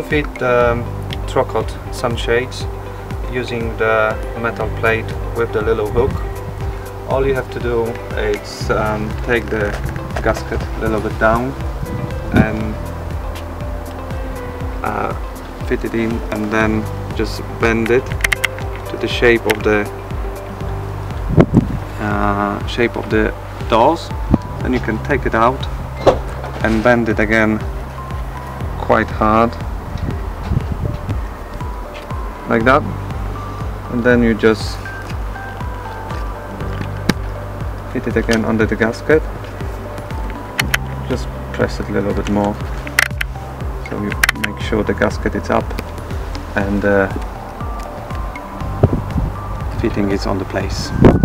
fit the Trocot sunshades using the metal plate with the little hook. All you have to do is take the gasket a little bit down and fit it in, and then just bend it to the shape of the doors. Then you can take it out and bend it again quite hard, like that, and then you just fit it again under the gasket. Just press it a little bit more so you make sure the gasket is up and fitting is on the place.